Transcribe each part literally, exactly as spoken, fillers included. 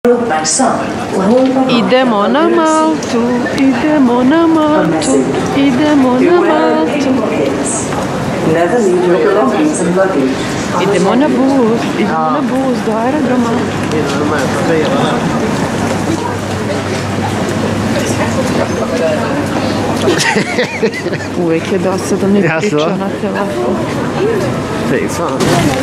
Idemo na Maltu, idemo na Maltu, idemo na Maltu. Idemo na bus, idemo na bus do aerodroma. Uvijek je dosadno mi priča na telefon. Telefon.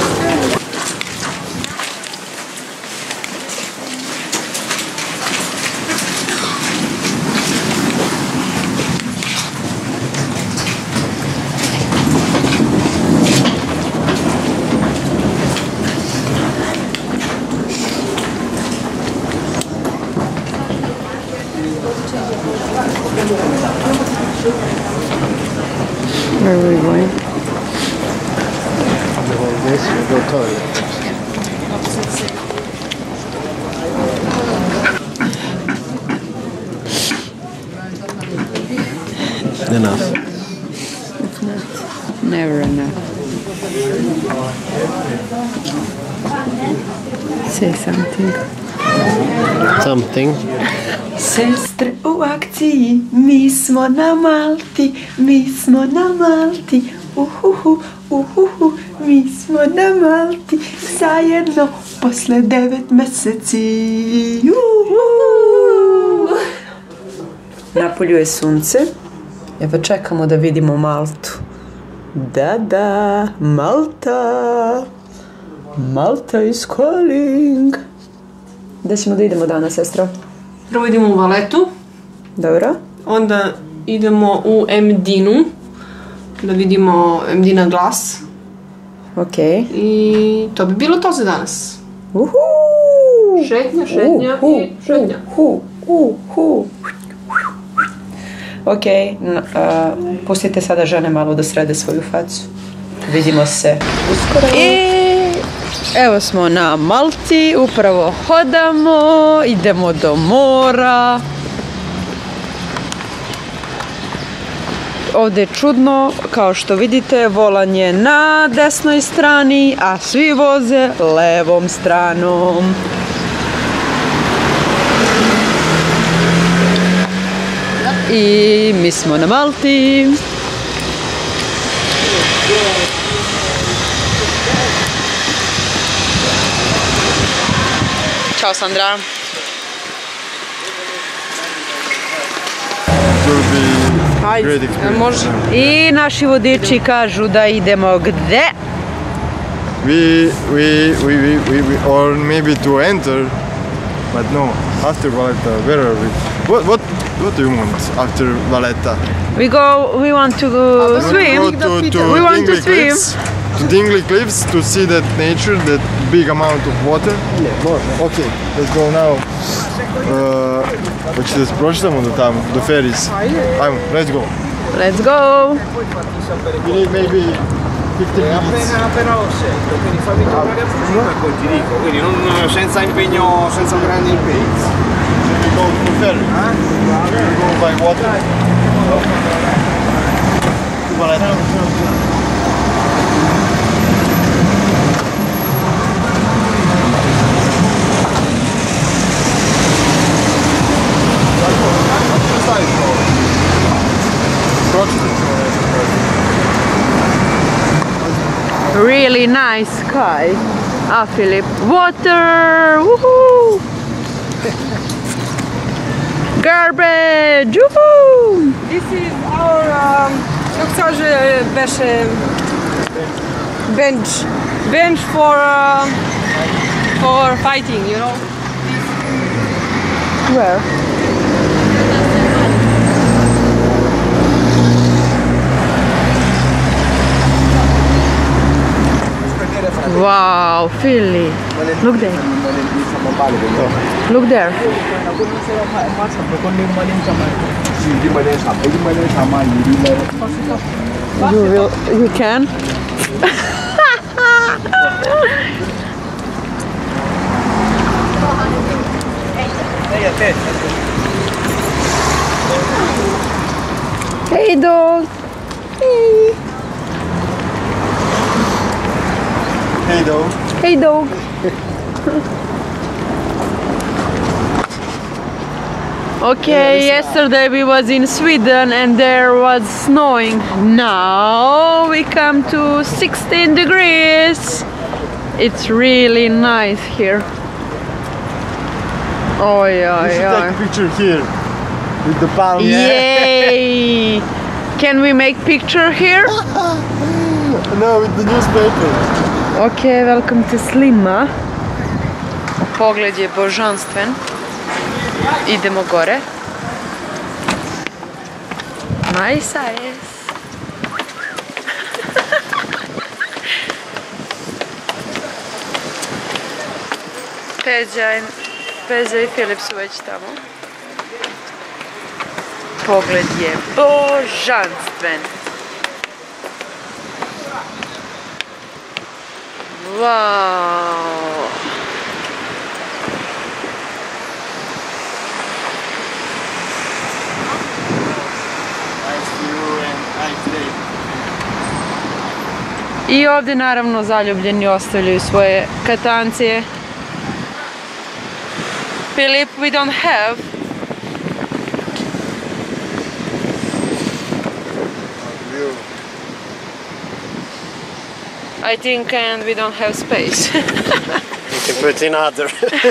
Where are we going? The whole this will go toilet. Enough. It's not. Never enough. Say something. Something. Sestre u akciji, mi smo na Malti, mi smo na Malti, uhuhu, uhuhu, mi smo na Malti, zajedno posle devet meseci. Uhu. Napolju je sunce, evo čekamo da vidimo Maltu. Da, da, Malta, Malta is calling. Gde ćemo da idemo danas, sestro? Prvo idemo u Valetu. Dobro. Onda idemo u Emdinu. Da vidimo Emdina glas. Ok. I to bi bilo to za danas. Uhu! Šetnja, šetnja Uhu, i šetnja. Uhu, uhu. Ok, n- a, pustite sada žene malo da srede svoju facu. Vidimo se uskoro. I evo smo na Malti, upravo hodamo, idemo do mora. Ovdje je čudno, kao što vidite, volan je na desnoj strani, a svi voze levom stranom. I mi smo na Malti. Ćao, Sandra. Hajde, može. I naši vodiči kažu da idemo gde? We, we, we, we, we, we, or maybe to enter, but no, after Valletta, where are we? What, what, what do you want after Valletta? We go, we want to go swim. We go to, to We want to Dingley swim. Cliffs, to Dingley Cliffs to see that nature, that big amount of water. Okay, let's go now. Uh, hoćete da se prošetamo do tamo, do ferries? Ajmo, let's go. Let's go. We need maybe fifteen minutes. Appena lo sento, quindi fammi tornare a fucina e poi ti dico, quindi non, senza impegno, senza grandi impegni. We go to ferry. We go by water. To Valletta. Really nice sky. Ah, Philip. Water! Woohoo! Garbage! Woohoo! This is our, um, kako se kaže, beše, bench. Bench for, uh, for fighting, you know? Where? Wow, Philly. Look there. Look there. You will, you can. Hey dog. Hey. Hey dog. Hey dog. Okay, yesterday we was in Sweden and there was snowing. Now we come to sixteen degrees. It's really nice here. Oh yeah, We should yeah. take a picture here with the palm. Yay! Can we make picture here? No, with the newspaper. Ok, welcome to Slima. Pogled je božanstven. Idemo gore. Nice eyes. Peđa i, Peđa i Filip su već tamo. Pogled je božanstven. Wow. I ovdje naravno zaljubljeni ostavljaju svoje katancije. Filip, we don't have. I think and we don't have space. You can put in other.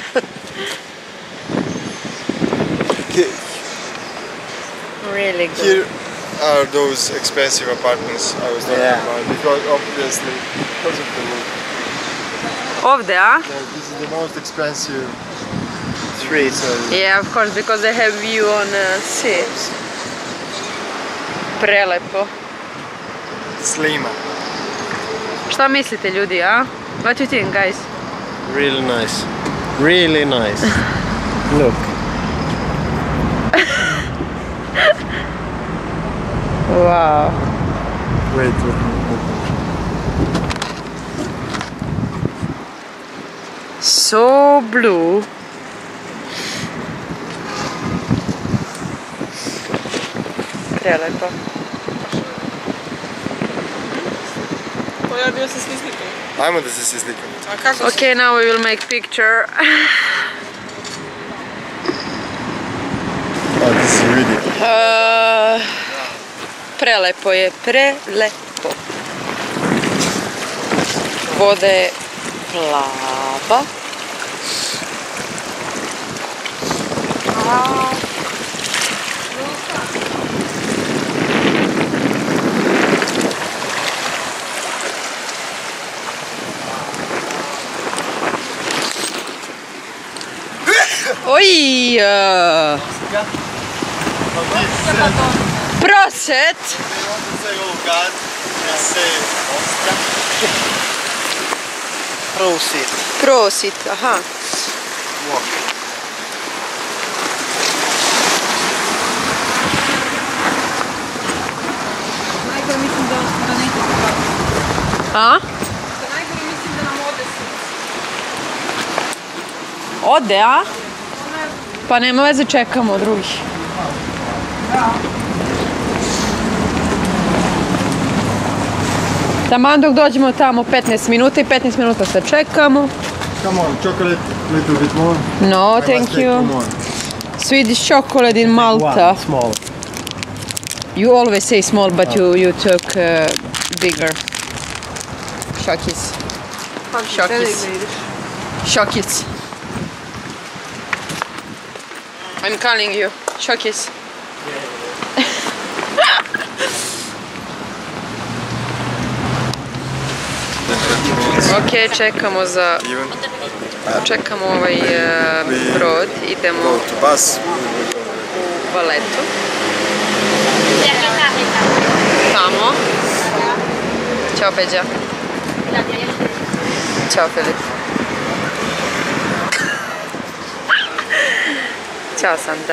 Really good. Here are those expensive apartments I was talking Yeah. about, because obviously because of the wood. Ovdje, a? Yeah, this is the most expensive Street. so Yeah, of course, because they have view on uh, sea. Prelepo. Slima. Šta mislite ljudi, a? What do you think, guys? Really nice. Really nice. Look. Wow. Wait, wait, wait. So blue. Prelepo. Pojavio se svi slikom. Ajmo da se svi slikamo. A kako Okay, now we will make picture. A, ti si vidi. Uh, prelepo je, prelepo. Voda je plava. Oj! uh, Proset! They want to say, oh God, they say Ostra. Prosit. Prosit, aha. najgore mislim da, da neće se A? Da najgore mislim da nam ode se. Ode, a? Pa nema veze, čekamo drugih. Taman dok dođemo tamo petnaest minuta i petnaest minuta se čekamo. Come on, chocolate, little bit more. No, I thank must take you. more. Swedish chocolate in Malta. One small. You always say small, but you you took uh, bigger. Shokis. Shokis. Shokis. I'm calling you. Shokis. Ok, čekamo za... Even Čekamo ovaj uh, brod. Idemo go to bus. u Valetu. Tamo. Ćao Peđa. Ćao Filip. Ćao Sandra.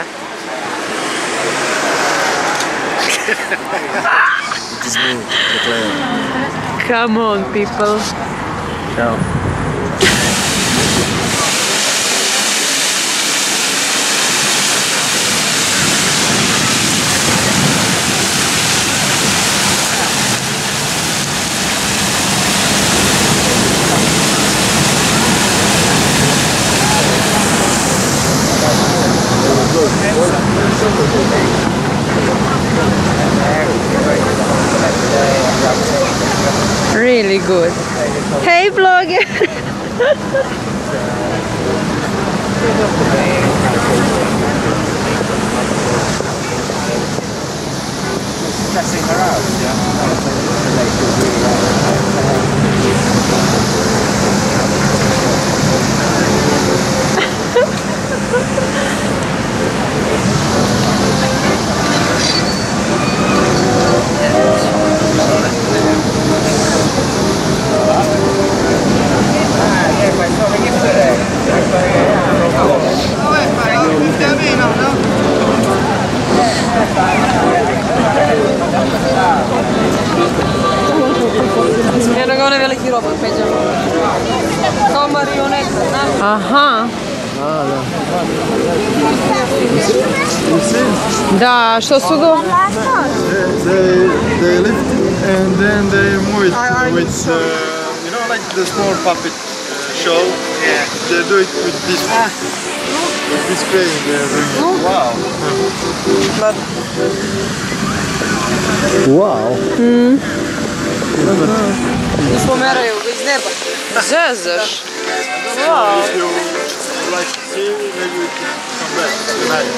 It is me, Declan. Come on people. Ciao. Good. good. Hey vlogger! Eno ga onaj veliki robot, Peđa. Kao marioneta, znaš? Aha. Da, što su go? They, they lift and then they move it with, uh, you know, like the small puppet uh, show. Yeah. They do it with this one. With this crane they're doing it. Wow. Wow. Mm. I spomeraju ga iz neba. Zezaš. Wow. If you like to see, maybe we can come back tonight.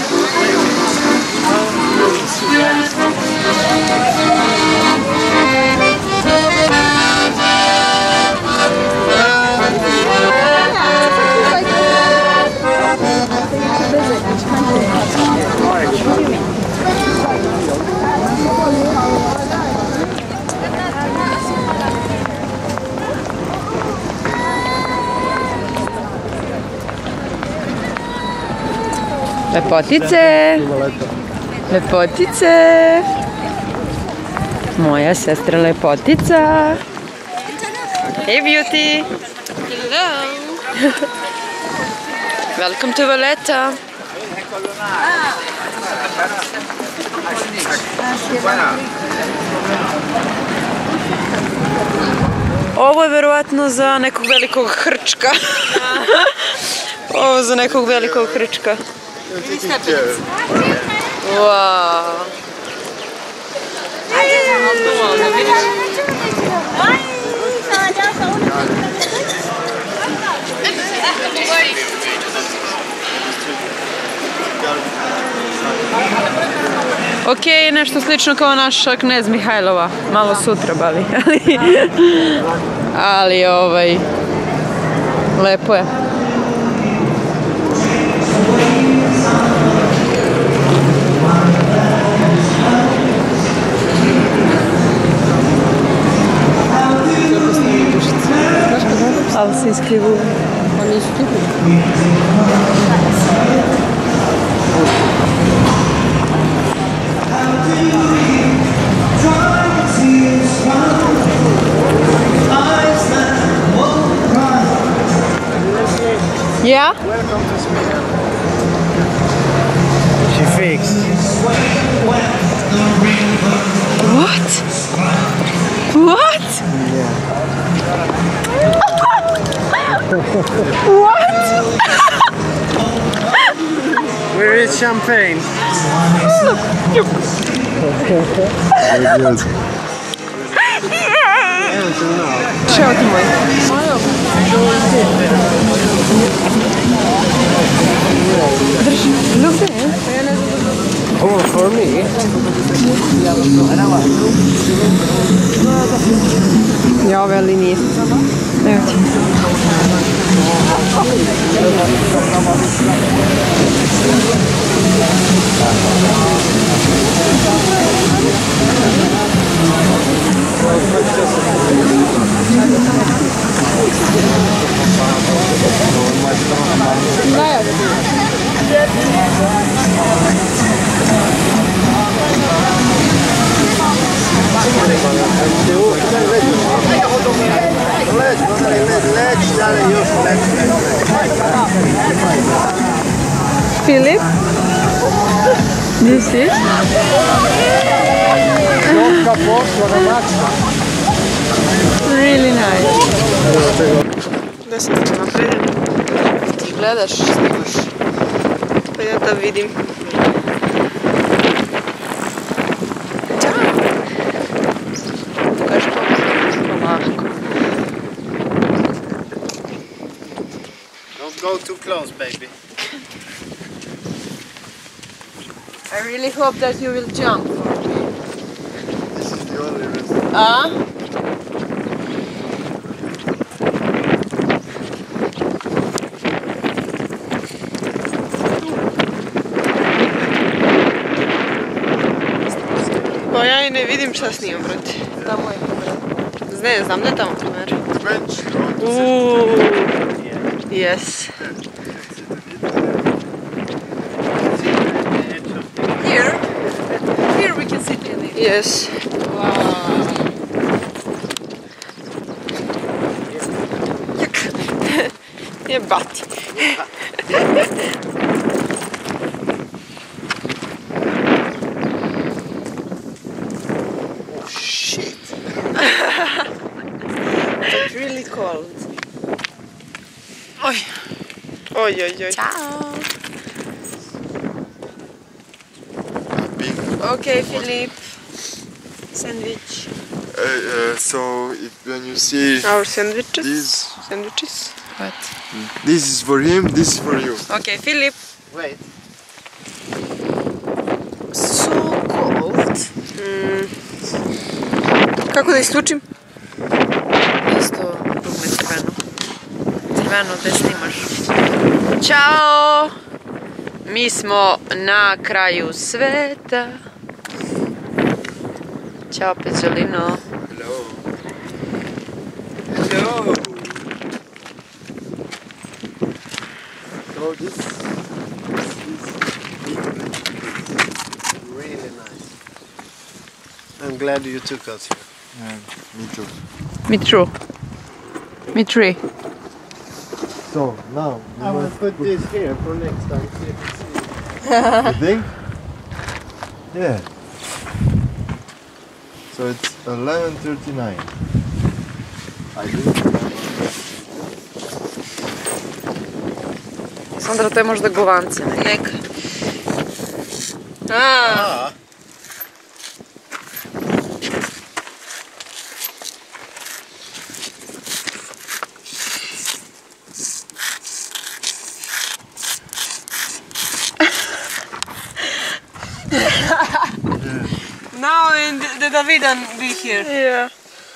Lepotice! Lepotice! Moja sestra lepotica! Hey beauty! Hello! Welcome to Valletta! Ovo je verovatno za nekog velikog hrčka. Ovo za nekog velikog hrčka. Wow. Ok, nešto slično kao naša Knez Mihajlova. Malo sutra bali. Ali ovaj... lepo je. Ali se iskrivu. Pa nisu kipu. Yeah? Welcome to Sweden. She fakes. What? What? Yeah. What? Where is champagne? Čeo ti moj. Drži, look at it. Oh, for me? Ja, ove ali nije. Evo ti. Filip? This is? Really nice. Da sam se napredim. Ti gledaš, snimaš. Pa ja da vidim. Kaži polako. too close, baby. I really hope that you will jump for me. This is the only restaurant. Ah? Pa ja i ne vidim šta snimam, brate. Tamo je. Ne znam, ne tamo kamer. Bench. Uuuu. Yes. Here? Here we can sit in it. Yes. Wow. Jebati. Oh shit! It's really cold. Oj. Oj, oj, oj. Ciao. Big. Okay, Filip. Sandwich. Uh, uh, so if when you see Our sandwiches. this, Sandwiches. What? this is for him, this is for you. Okay, Filip. Wait. So cold. Mm. Kako da isključim? Isto dugme crveno. Crveno da snimaš. Ćao! Mi smo na kraju sveta. Ćao, Peđolino. Hello. Hello. So this, this is really nice. I'm glad you took us here. Yeah, me too. Me too. Me three. So now I will put this here for next time. See if you see. you think? Yeah. So it's eleven thirty-nine. I do. Sandra, to je možda govance. Neka. A, Ah. Now and the Davidan be here. yeah.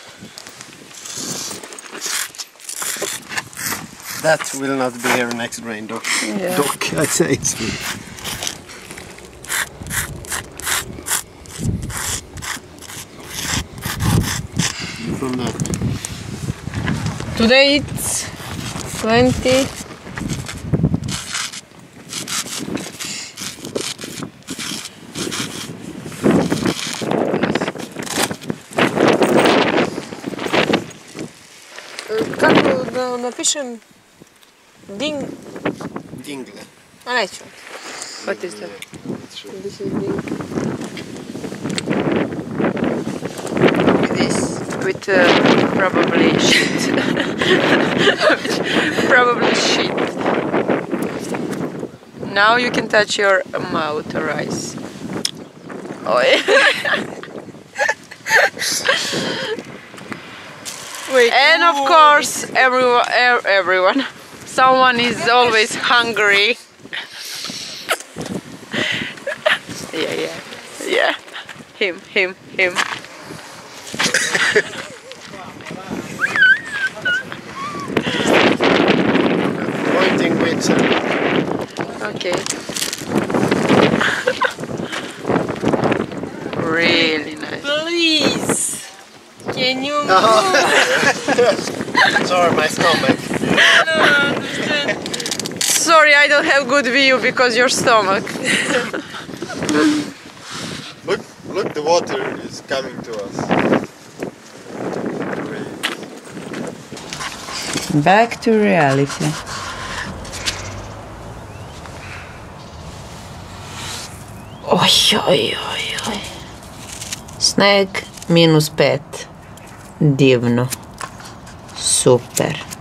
That will not be here next rain, Doc. Yeah. Doc, I say it's me. From that. Today it's twenty. Kako da napišem ding, Dingle. a neću. What is that? This is ding. This with uh, probably shit. Probably shit. Now you can touch your mouth or eyes. Oh yeah. Wait. And of course, everyone, er, everyone, someone is always hungry. Yeah, yeah, yeah. Him, him, him. Pointing with Okay. Really nice. Please. Can you Sorry, my stomach. Sorry, I don't have good view because your stomach. Look, look, the water is coming to us. Back to reality. Oj, oj, oj, oj. Sneg minus pet. Divno. Super.